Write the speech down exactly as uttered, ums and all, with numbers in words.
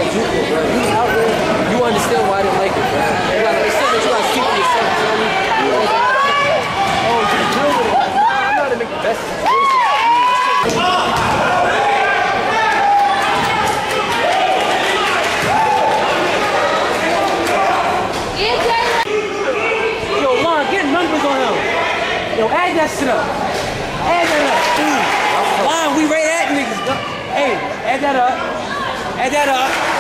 at JUCO, bro. You was out there, you understand why I didn't like it, bro. You gotta, it's something that you gotta speak for yourself, you know what I mean? Oh, just deal with it. I'm not to make the best situation. Yo, Lon, get numbers on him. Yo, add that shit up. Add that up. Dude. Lon, we right at niggas. Hey, add that up. Add that up.